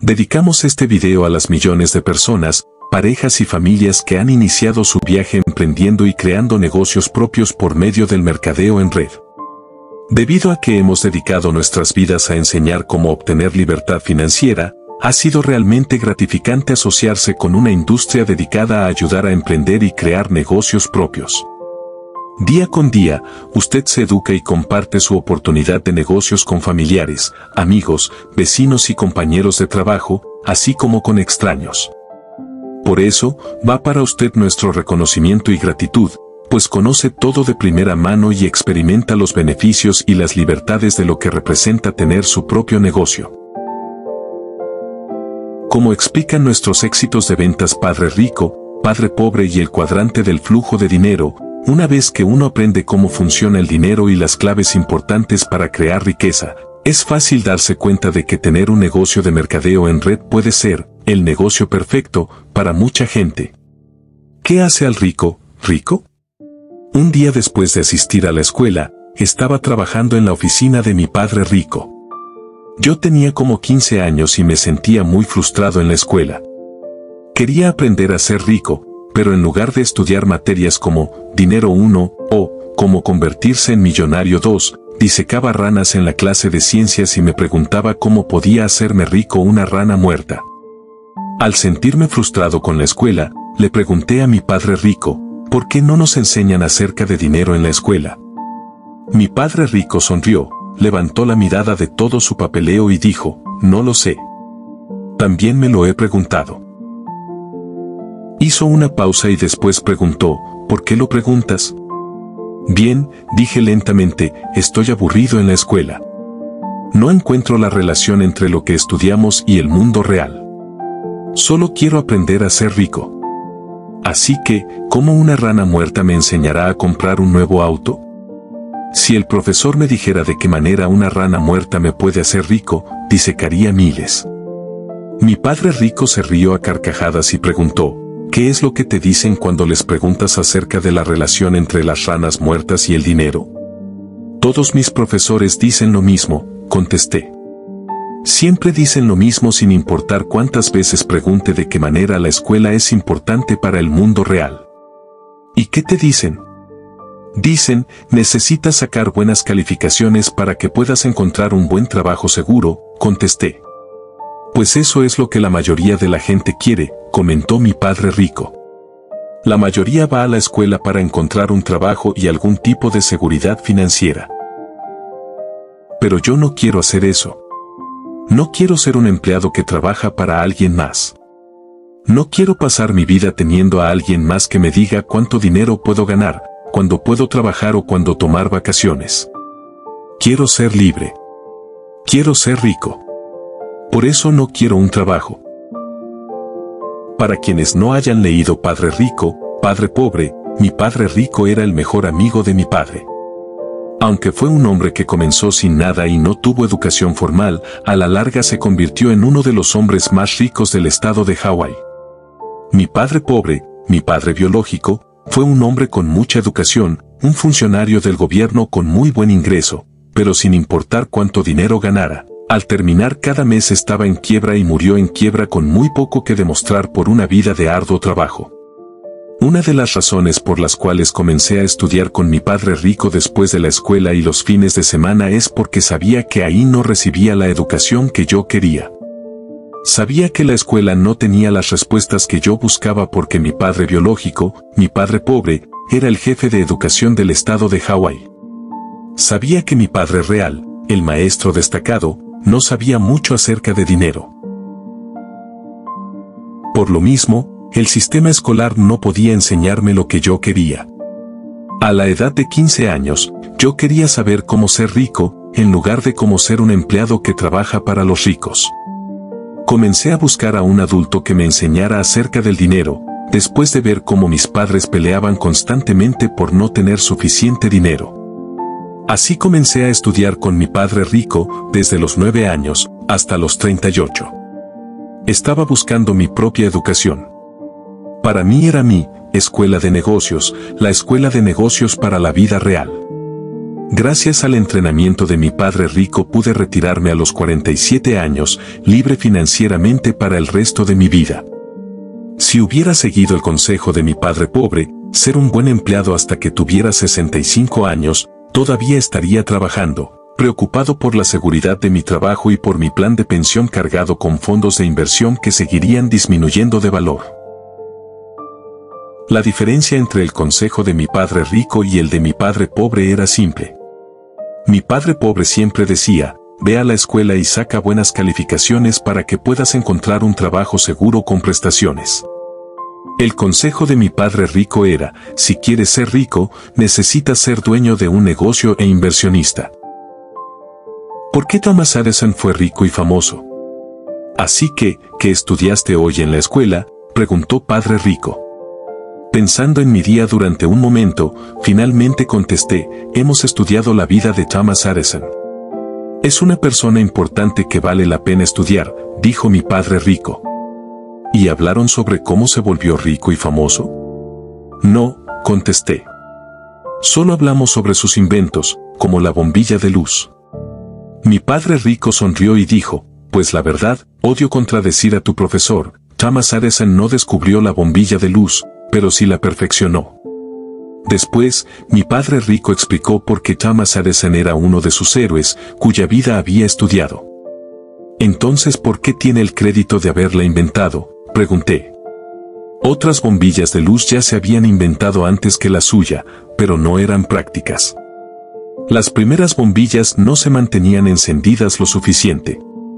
Dedicamos este video a las millones de personas, parejas y familias que han iniciado su viaje emprendiendo y creando negocios propios por medio del mercadeo en red. Debido a que hemos dedicado nuestras vidas a enseñar cómo obtener libertad financiera, ha sido realmente gratificante asociarse con una industria dedicada a ayudar a emprender y crear negocios propios. Día con día, usted se educa y comparte su oportunidad de negocios con familiares, amigos, vecinos y compañeros de trabajo, así como con extraños. Por eso, va para usted nuestro reconocimiento y gratitud, pues conoce todo de primera mano y experimenta los beneficios y las libertades de lo que representa tener su propio negocio. Como explican nuestros éxitos de ventas Padre Rico, Padre Pobre y el cuadrante del flujo de dinero, una vez que uno aprende cómo funciona el dinero y las claves importantes para crear riqueza, es fácil darse cuenta de que tener un negocio de mercadeo en red puede ser el negocio perfecto para mucha gente. ¿Qué hace al rico, rico? Un día después de asistir a la escuela, estaba trabajando en la oficina de mi padre rico. Yo tenía como 15 años y me sentía muy frustrado en la escuela. Quería aprender a ser rico, pero en lugar de estudiar materias como Dinero 1 o Cómo convertirse en millonario 2, disecaba ranas en la clase de ciencias y me preguntaba cómo podía hacerme rico una rana muerta. Al sentirme frustrado con la escuela, le pregunté a mi padre rico, ¿por qué no nos enseñan acerca de dinero en la escuela? Mi padre rico sonrió, levantó la mirada de todo su papeleo y dijo, no lo sé. También me lo he preguntado. Hizo una pausa y después preguntó, ¿por qué lo preguntas? Bien, dije lentamente, estoy aburrido en la escuela. No encuentro la relación entre lo que estudiamos y el mundo real. Solo quiero aprender a ser rico. Así que, ¿cómo una rana muerta me enseñará a comprar un nuevo auto? Si el profesor me dijera de qué manera una rana muerta me puede hacer rico, disecaría miles. Mi padre rico se rió a carcajadas y preguntó, ¿qué es lo que te dicen cuando les preguntas acerca de la relación entre las ranas muertas y el dinero? Todos mis profesores dicen lo mismo, contesté. Siempre dicen lo mismo sin importar cuántas veces pregunte de qué manera la escuela es importante para el mundo real. ¿Y qué te dicen? Dicen, necesitas sacar buenas calificaciones para que puedas encontrar un buen trabajo seguro, contesté. Pues eso es lo que la mayoría de la gente quiere, comentó mi padre rico. La mayoría va a la escuela para encontrar un trabajo y algún tipo de seguridad financiera. Pero yo no quiero hacer eso. No quiero ser un empleado que trabaja para alguien más. No quiero pasar mi vida teniendo a alguien más que me diga cuánto dinero puedo ganar, cuándo puedo trabajar o cuándo tomar vacaciones. Quiero ser libre. Quiero ser rico. Por eso no quiero un trabajo. Para quienes no hayan leído Padre Rico, Padre Pobre, mi padre rico era el mejor amigo de mi padre. Aunque fue un hombre que comenzó sin nada y no tuvo educación formal, a la larga se convirtió en uno de los hombres más ricos del estado de Hawái. Mi padre pobre, mi padre biológico, fue un hombre con mucha educación, un funcionario del gobierno con muy buen ingreso, pero sin importar cuánto dinero ganara. Al terminar cada mes estaba en quiebra y murió en quiebra con muy poco que demostrar por una vida de arduo trabajo. Una de las razones por las cuales comencé a estudiar con mi padre rico después de la escuela y los fines de semana es porque sabía que ahí no recibía la educación que yo quería. Sabía que la escuela no tenía las respuestas que yo buscaba porque mi padre biológico, mi padre pobre, era el jefe de educación del estado de Hawái. Sabía que mi padre real, el maestro destacado, no sabía mucho acerca de dinero. Por lo mismo, el sistema escolar no podía enseñarme lo que yo quería. A la edad de 15 años, yo quería saber cómo ser rico, en lugar de cómo ser un empleado que trabaja para los ricos. Comencé a buscar a un adulto que me enseñara acerca del dinero, después de ver cómo mis padres peleaban constantemente por no tener suficiente dinero. Así comencé a estudiar con mi padre rico, desde los 9 años, hasta los 38. Estaba buscando mi propia educación. Para mí era mi escuela de negocios, la escuela de negocios para la vida real. Gracias al entrenamiento de mi padre rico pude retirarme a los 47 años, libre financieramente para el resto de mi vida. Si hubiera seguido el consejo de mi padre pobre, ser un buen empleado hasta que tuviera 65 años, todavía estaría trabajando, preocupado por la seguridad de mi trabajo y por mi plan de pensión cargado con fondos de inversión que seguirían disminuyendo de valor. La diferencia entre el consejo de mi padre rico y el de mi padre pobre era simple. Mi padre pobre siempre decía, ve a la escuela y saca buenas calificaciones para que puedas encontrar un trabajo seguro con prestaciones. El consejo de mi padre rico era, si quieres ser rico, necesitas ser dueño de un negocio e inversionista. ¿Por qué Thomas Edison fue rico y famoso? Así que, ¿qué estudiaste hoy en la escuela?, preguntó padre rico. Pensando en mi día durante un momento, finalmente contesté, hemos estudiado la vida de Thomas Edison. Es una persona importante que vale la pena estudiar, dijo mi padre rico. ¿Y hablaron sobre cómo se volvió rico y famoso? No, contesté. Solo hablamos sobre sus inventos, como la bombilla de luz. Mi padre rico sonrió y dijo, pues la verdad, odio contradecir a tu profesor, Thomas Edison no descubrió la bombilla de luz, pero sí la perfeccionó. Después, mi padre rico explicó por qué Thomas Edison era uno de sus héroes, cuya vida había estudiado. Entonces, ¿por qué tiene el crédito de haberla inventado?, pregunté. Otras bombillas de luz ya se habían inventado antes que la suya, pero no eran prácticas. Las primeras bombillas no se mantenían encendidas lo suficiente.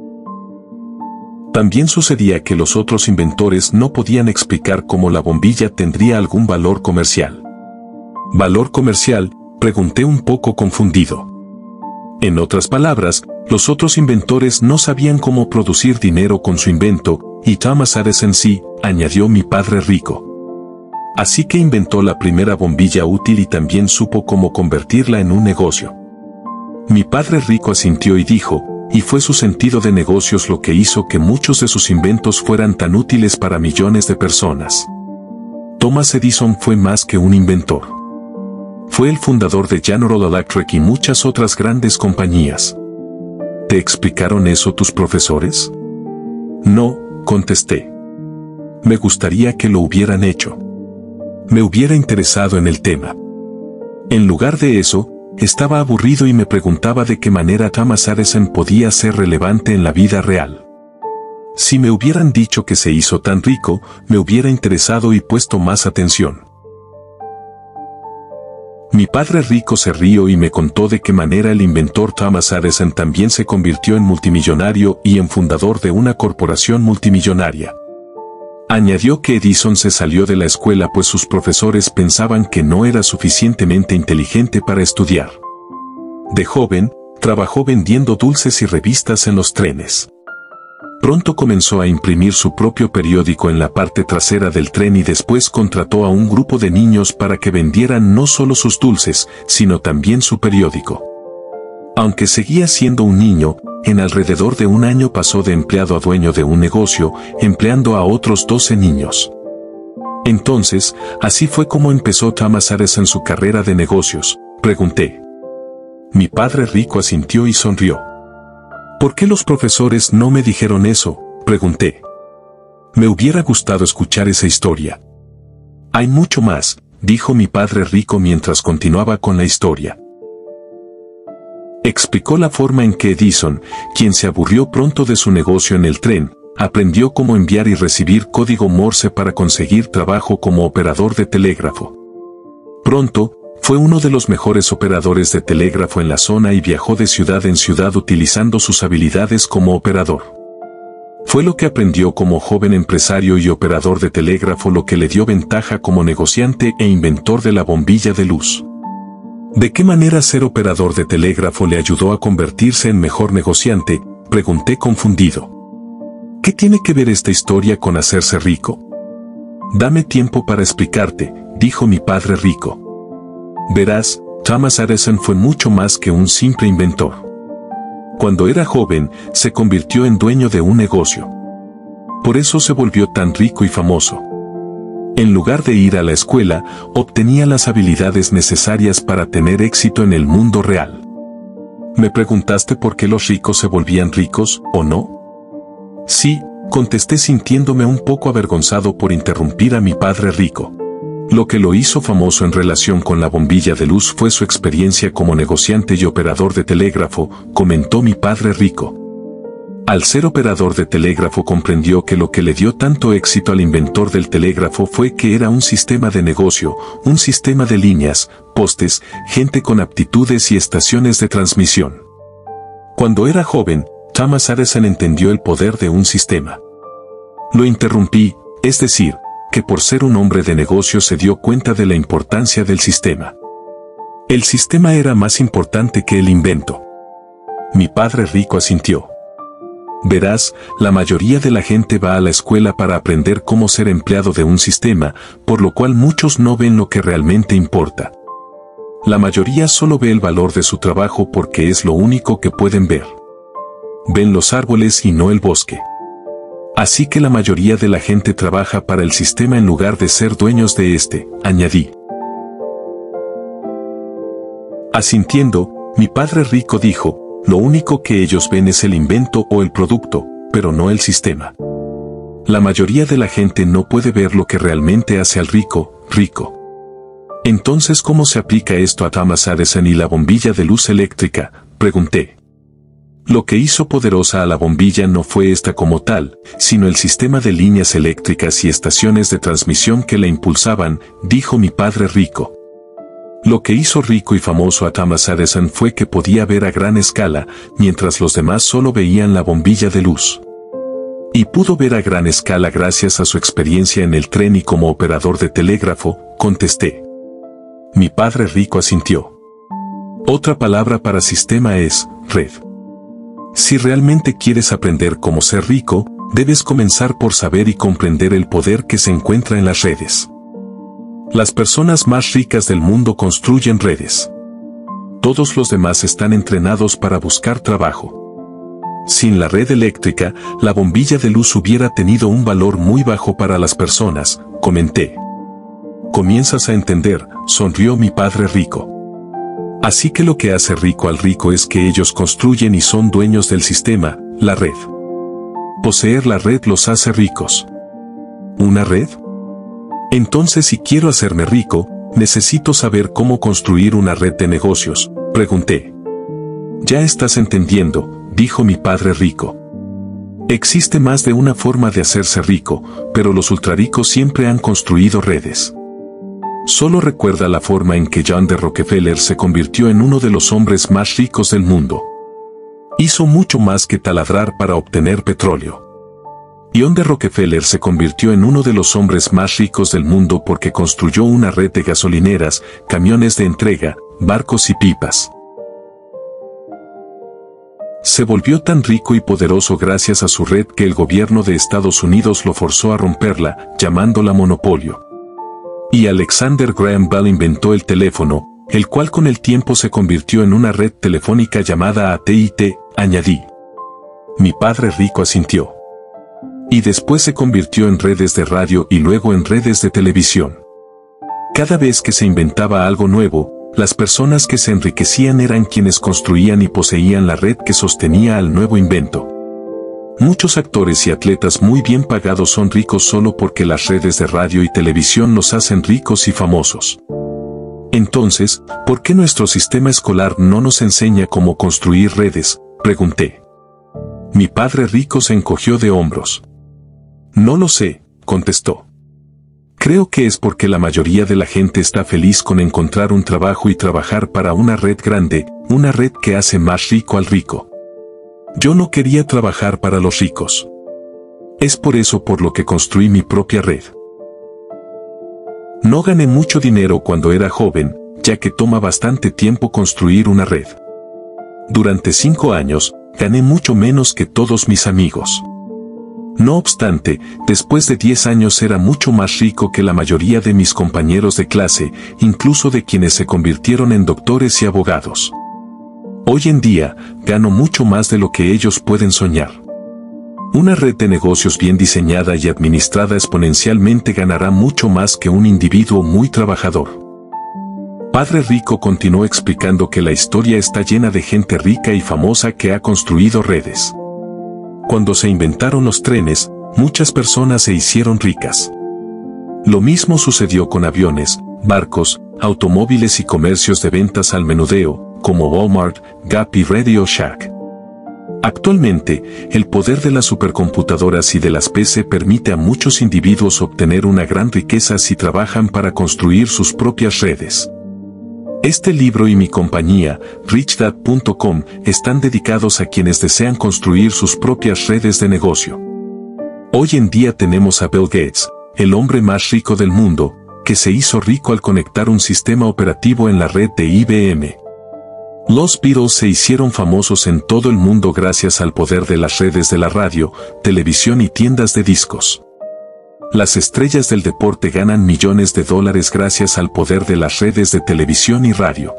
También sucedía que los otros inventores no podían explicar cómo la bombilla tendría algún valor comercial. ¿Valor comercial?, pregunté un poco confundido. En otras palabras, los otros inventores no sabían cómo producir dinero con su invento, y Thomas Edison sí, añadió mi padre rico. Así que inventó la primera bombilla útil y también supo cómo convertirla en un negocio. Mi padre rico asintió y dijo, y fue su sentido de negocios lo que hizo que muchos de sus inventos fueran tan útiles para millones de personas. Thomas Edison fue más que un inventor. Fue el fundador de General Electric y muchas otras grandes compañías. ¿Te explicaron eso tus profesores? No, contesté. Me gustaría que lo hubieran hecho. Me hubiera interesado en el tema. En lugar de eso, estaba aburrido y me preguntaba de qué manera Thomas Edison podía ser relevante en la vida real. Si me hubieran dicho que se hizo tan rico, me hubiera interesado y puesto más atención. Mi padre rico se rió y me contó de qué manera el inventor Thomas Edison también se convirtió en multimillonario y en fundador de una corporación multimillonaria. Añadió que Edison se salió de la escuela pues sus profesores pensaban que no era suficientemente inteligente para estudiar. De joven, trabajó vendiendo dulces y revistas en los trenes. Pronto comenzó a imprimir su propio periódico en la parte trasera del tren y después contrató a un grupo de niños para que vendieran no solo sus dulces, sino también su periódico. Aunque seguía siendo un niño, en alrededor de un año pasó de empleado a dueño de un negocio, empleando a otros 12 niños. Entonces, así fue como empezó Thomas Edison su carrera de negocios, pregunté. Mi padre rico asintió y sonrió. ¿Por qué los profesores no me dijeron eso?, pregunté. Me hubiera gustado escuchar esa historia. Hay mucho más, dijo mi padre rico mientras continuaba con la historia. Explicó la forma en que Edison, quien se aburrió pronto de su negocio en el tren, aprendió cómo enviar y recibir código Morse para conseguir trabajo como operador de telégrafo. Pronto, fue uno de los mejores operadores de telégrafo en la zona y viajó de ciudad en ciudad utilizando sus habilidades como operador. Fue lo que aprendió como joven empresario y operador de telégrafo lo que le dio ventaja como negociante e inventor de la bombilla de luz. ¿De qué manera ser operador de telégrafo le ayudó a convertirse en mejor negociante?, pregunté confundido. ¿Qué tiene que ver esta historia con hacerse rico? Dame tiempo para explicarte, dijo mi padre rico. Verás, Thomas Edison fue mucho más que un simple inventor. Cuando era joven, se convirtió en dueño de un negocio. Por eso se volvió tan rico y famoso. En lugar de ir a la escuela, obtenía las habilidades necesarias para tener éxito en el mundo real. ¿Me preguntaste por qué los ricos se volvían ricos, o no? Sí, contesté sintiéndome un poco avergonzado por interrumpir a mi padre rico. Lo que lo hizo famoso en relación con la bombilla de luz fue su experiencia como negociante y operador de telégrafo, comentó mi padre rico. Al ser operador de telégrafo comprendió que lo que le dio tanto éxito al inventor del telégrafo fue que era un sistema de negocio, un sistema de líneas, postes, gente con aptitudes y estaciones de transmisión. Cuando era joven, Thomas Edison entendió el poder de un sistema. Lo interrumpí, es decir, que por ser un hombre de negocios se dio cuenta de la importancia del sistema. El sistema era más importante que el invento. Mi padre rico asintió. Verás, la mayoría de la gente va a la escuela para aprender cómo ser empleado de un sistema, por lo cual muchos no ven lo que realmente importa. La mayoría solo ve el valor de su trabajo porque es lo único que pueden ver. Ven los árboles y no el bosque. Así que la mayoría de la gente trabaja para el sistema en lugar de ser dueños de este, añadí. Asintiendo, mi padre rico dijo, lo único que ellos ven es el invento o el producto, pero no el sistema. La mayoría de la gente no puede ver lo que realmente hace al rico, rico. Entonces, ¿cómo se aplica esto a Thomas Edison y la bombilla de luz eléctrica?, pregunté. Lo que hizo poderosa a la bombilla no fue esta como tal, sino el sistema de líneas eléctricas y estaciones de transmisión que la impulsaban, dijo mi padre rico. Lo que hizo rico y famoso a Thomas Edison fue que podía ver a gran escala, mientras los demás solo veían la bombilla de luz. Y pudo ver a gran escala gracias a su experiencia en el tren y como operador de telégrafo, contesté. Mi padre rico asintió. Otra palabra para sistema es red. Si realmente quieres aprender cómo ser rico, debes comenzar por saber y comprender el poder que se encuentra en las redes. Las personas más ricas del mundo construyen redes. Todos los demás están entrenados para buscar trabajo. Sin la red eléctrica, la bombilla de luz hubiera tenido un valor muy bajo para las personas, comenté. Comienzas a entender, sonrió mi padre rico. Así que lo que hace rico al rico es que ellos construyen y son dueños del sistema, la red. Poseer la red los hace ricos. ¿Una red? Entonces, si quiero hacerme rico, necesito saber cómo construir una red de negocios, pregunté. Ya estás entendiendo, dijo mi padre rico. Existe más de una forma de hacerse rico, pero los ultrarricos siempre han construido redes. Solo recuerda la forma en que John D. Rockefeller se convirtió en uno de los hombres más ricos del mundo. Hizo mucho más que taladrar para obtener petróleo. John D. Rockefeller se convirtió en uno de los hombres más ricos del mundo porque construyó una red de gasolineras, camiones de entrega, barcos y pipas. Se volvió tan rico y poderoso gracias a su red que el gobierno de Estados Unidos lo forzó a romperla, llamándola monopolio. Y Alexander Graham Bell inventó el teléfono, el cual con el tiempo se convirtió en una red telefónica llamada AT&T, añadí. Mi padre rico asintió. Y después se convirtió en redes de radio y luego en redes de televisión. Cada vez que se inventaba algo nuevo, las personas que se enriquecían eran quienes construían y poseían la red que sostenía al nuevo invento. Muchos actores y atletas muy bien pagados son ricos solo porque las redes de radio y televisión los hacen ricos y famosos. Entonces, ¿por qué nuestro sistema escolar no nos enseña cómo construir redes?, pregunté. Mi padre rico se encogió de hombros. No lo sé, contestó. Creo que es porque la mayoría de la gente está feliz con encontrar un trabajo y trabajar para una red grande, una red que hace más rico al rico. Yo no quería trabajar para los ricos. Es por eso por lo que construí mi propia red. No gané mucho dinero cuando era joven, ya que toma bastante tiempo construir una red. Durante 5 años, gané mucho menos que todos mis amigos. No obstante, después de 10 años era mucho más rico que la mayoría de mis compañeros de clase, incluso de quienes se convirtieron en doctores y abogados. Hoy en día, gano mucho más de lo que ellos pueden soñar. Una red de negocios bien diseñada y administrada exponencialmente ganará mucho más que un individuo muy trabajador. Padre Rico continuó explicando que la historia está llena de gente rica y famosa que ha construido redes. Cuando se inventaron los trenes, muchas personas se hicieron ricas. Lo mismo sucedió con aviones, barcos, automóviles y comercios de ventas al menudeo, como Walmart, Gap y Radio Shack. Actualmente, el poder de las supercomputadoras y de las PC permite a muchos individuos obtener una gran riqueza si trabajan para construir sus propias redes. Este libro y mi compañía, richdad.com, están dedicados a quienes desean construir sus propias redes de negocio. Hoy en día tenemos a Bill Gates, el hombre más rico del mundo, que se hizo rico al conectar un sistema operativo en la red de IBM. Los Beatles se hicieron famosos en todo el mundo gracias al poder de las redes de la radio, televisión y tiendas de discos. Las estrellas del deporte ganan millones de dólares gracias al poder de las redes de televisión y radio.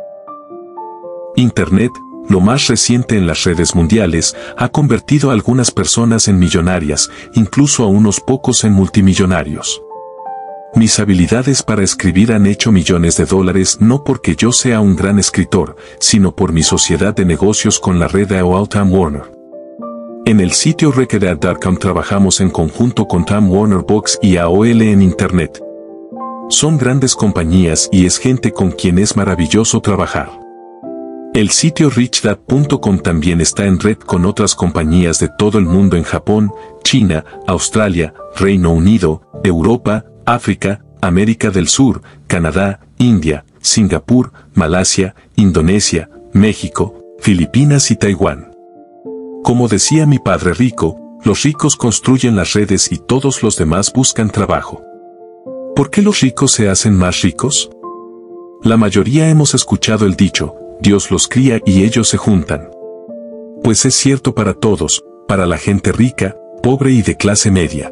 Internet, lo más reciente en las redes mundiales, ha convertido a algunas personas en millonarias, incluso a unos pocos en multimillonarios. Mis habilidades para escribir han hecho millones de dólares no porque yo sea un gran escritor, sino por mi sociedad de negocios con la red AOL Time Warner. En el sitio Recordad.com trabajamos en conjunto con Time Warner Box y AOL en Internet. Son grandes compañías y es gente con quien es maravilloso trabajar. El sitio richdad.com también está en red con otras compañías de todo el mundo en Japón, China, Australia, Reino Unido, Europa, África, América del Sur, Canadá, India, Singapur, Malasia, Indonesia, México, Filipinas y Taiwán. Como decía mi padre rico, los ricos construyen las redes y todos los demás buscan trabajo. ¿Por qué los ricos se hacen más ricos? La mayoría hemos escuchado el dicho, Dios los cría y ellos se juntan. Pues es cierto para todos, para la gente rica, pobre y de clase media.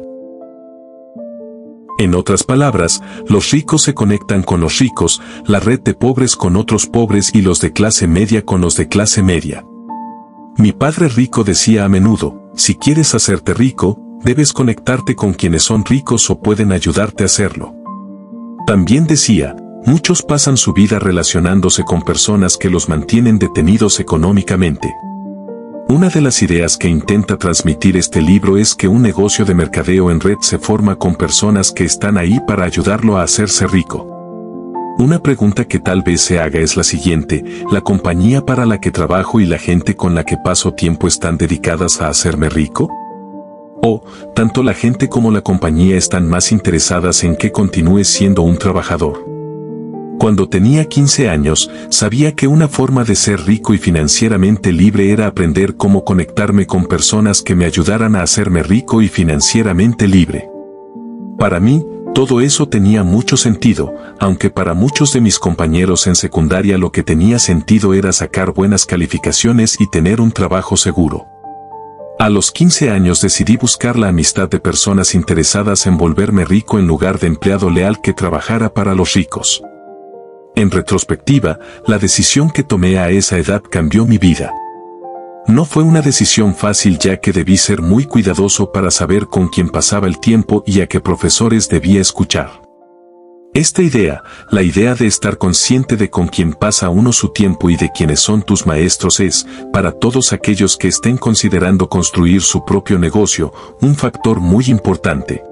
En otras palabras, los ricos se conectan con los ricos, la red de pobres con otros pobres y los de clase media con los de clase media. Mi padre rico decía a menudo, si quieres hacerte rico, debes conectarte con quienes son ricos o pueden ayudarte a hacerlo. También decía, muchos pasan su vida relacionándose con personas que los mantienen detenidos económicamente. Una de las ideas que intenta transmitir este libro es que un negocio de mercadeo en red se forma con personas que están ahí para ayudarlo a hacerse rico. Una pregunta que tal vez se haga es la siguiente, ¿la compañía para la que trabajo y la gente con la que paso tiempo están dedicadas a hacerme rico? ¿O, tanto la gente como la compañía están más interesadas en que continúe siendo un trabajador? Cuando tenía 15 años, sabía que una forma de ser rico y financieramente libre era aprender cómo conectarme con personas que me ayudaran a hacerme rico y financieramente libre. Para mí, todo eso tenía mucho sentido, aunque para muchos de mis compañeros en secundaria lo que tenía sentido era sacar buenas calificaciones y tener un trabajo seguro. A los 15 años decidí buscar la amistad de personas interesadas en volverme rico en lugar de empleado leal que trabajara para los ricos. En retrospectiva, la decisión que tomé a esa edad cambió mi vida. No fue una decisión fácil ya que debí ser muy cuidadoso para saber con quién pasaba el tiempo y a qué profesores debía escuchar. Esta idea, la idea de estar consciente de con quién pasa uno su tiempo y de quiénes son tus maestros es, para todos aquellos que estén considerando construir su propio negocio, un factor muy importante.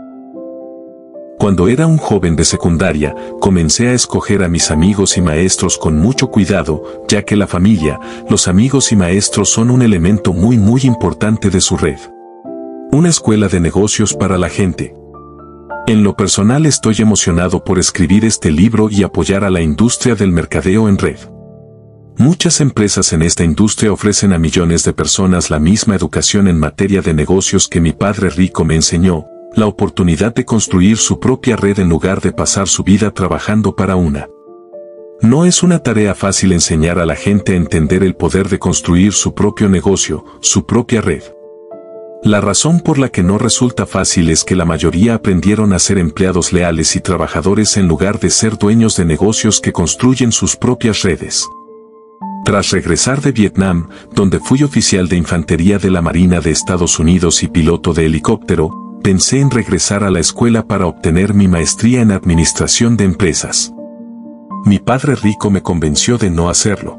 Cuando era un joven de secundaria, comencé a escoger a mis amigos y maestros con mucho cuidado, ya que la familia, los amigos y maestros son un elemento muy importante de su red. Una escuela de negocios para la gente. En lo personal estoy emocionado por escribir este libro y apoyar a la industria del mercadeo en red. Muchas empresas en esta industria ofrecen a millones de personas la misma educación en materia de negocios que mi padre rico me enseñó, la oportunidad de construir su propia red en lugar de pasar su vida trabajando para una. No es una tarea fácil enseñar a la gente a entender el poder de construir su propio negocio, su propia red. La razón por la que no resulta fácil es que la mayoría aprendieron a ser empleados leales y trabajadores en lugar de ser dueños de negocios que construyen sus propias redes. Tras regresar de Vietnam, donde fui oficial de infantería de la Marina de Estados Unidos y piloto de helicóptero, pensé en regresar a la escuela para obtener mi maestría en administración de empresas. Mi padre rico me convenció de no hacerlo.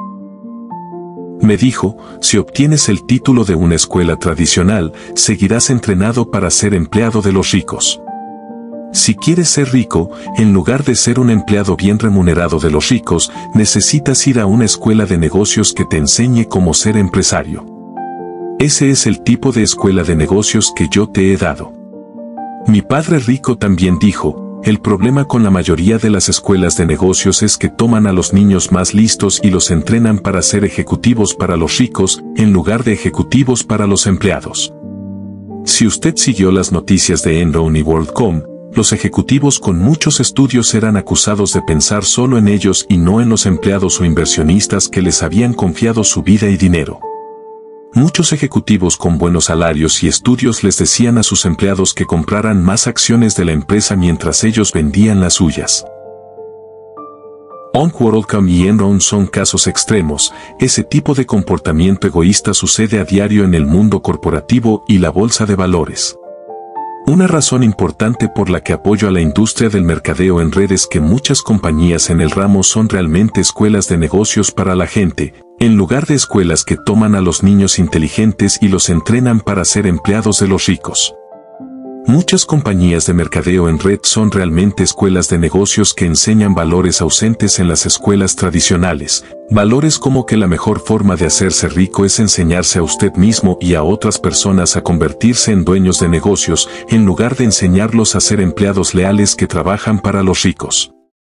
Me dijo, si obtienes el título de una escuela tradicional, seguirás entrenado para ser empleado de los ricos. Si quieres ser rico, en lugar de ser un empleado bien remunerado de los ricos, necesitas ir a una escuela de negocios que te enseñe cómo ser empresario. Ese es el tipo de escuela de negocios que yo te he dado. Mi padre rico también dijo, el problema con la mayoría de las escuelas de negocios es que toman a los niños más listos y los entrenan para ser ejecutivos para los ricos, en lugar de ejecutivos para los empleados. Si usted siguió las noticias de Enron y WorldCom, los ejecutivos con muchos estudios eran acusados de pensar solo en ellos y no en los empleados o inversionistas que les habían confiado su vida y dinero. Muchos ejecutivos con buenos salarios y estudios les decían a sus empleados que compraran más acciones de la empresa mientras ellos vendían las suyas. WorldCom y Enron son casos extremos. Ese tipo de comportamiento egoísta sucede a diario en el mundo corporativo y la bolsa de valores. Una razón importante por la que apoyo a la industria del mercadeo en redes es que muchas compañías en el ramo son realmente escuelas de negocios para la gente, en lugar de escuelas que toman a los niños inteligentes y los entrenan para ser empleados de los ricos. Muchas compañías de mercadeo en red son realmente escuelas de negocios que enseñan valores ausentes en las escuelas tradicionales, valores como que la mejor forma de hacerse rico es enseñarse a usted mismo y a otras personas a convertirse en dueños de negocios, en lugar de enseñarlos a ser empleados leales que trabajan para los ricos.